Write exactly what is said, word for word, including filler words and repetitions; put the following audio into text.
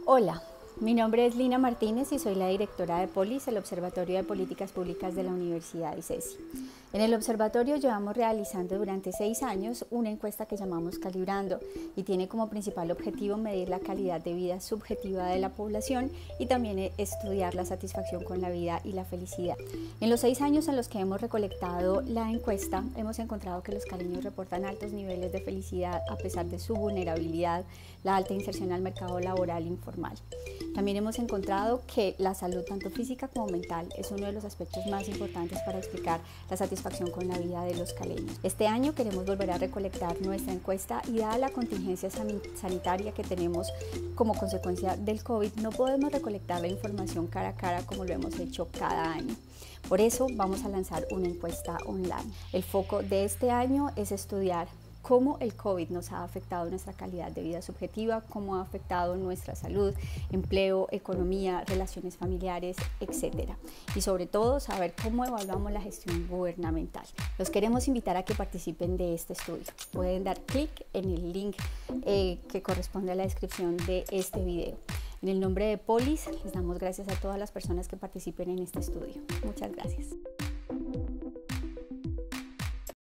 Hola, mi nombre es Lina Martínez y soy la directora de POLIS, el Observatorio de Políticas Públicas de la Universidad ICESI. En el observatorio llevamos realizando durante seis años una encuesta que llamamos Calibrando y tiene como principal objetivo medir la calidad de vida subjetiva de la población y también estudiar la satisfacción con la vida y la felicidad. En los seis años en los que hemos recolectado la encuesta, hemos encontrado que los caleños reportan altos niveles de felicidad a pesar de su vulnerabilidad, la alta inserción al mercado laboral informal. También hemos encontrado que la salud, tanto física como mental, es uno de los aspectos más importantes para explicar la satisfacción con la vida de los caleños. Este año queremos volver a recolectar nuestra encuesta y dada la contingencia sanitaria que tenemos como consecuencia del COVID, no podemos recolectar la información cara a cara como lo hemos hecho cada año. Por eso vamos a lanzar una encuesta online. El foco de este año es estudiar cómo el COVID nos ha afectado nuestra calidad de vida subjetiva, cómo ha afectado nuestra salud, empleo, economía, relaciones familiares, etcétera. Y sobre todo, saber cómo evaluamos la gestión gubernamental. Los queremos invitar a que participen de este estudio. Pueden dar clic en el link eh, que corresponde a la descripción de este video. En el nombre de POLIS, les damos gracias a todas las personas que participen en este estudio. Muchas gracias.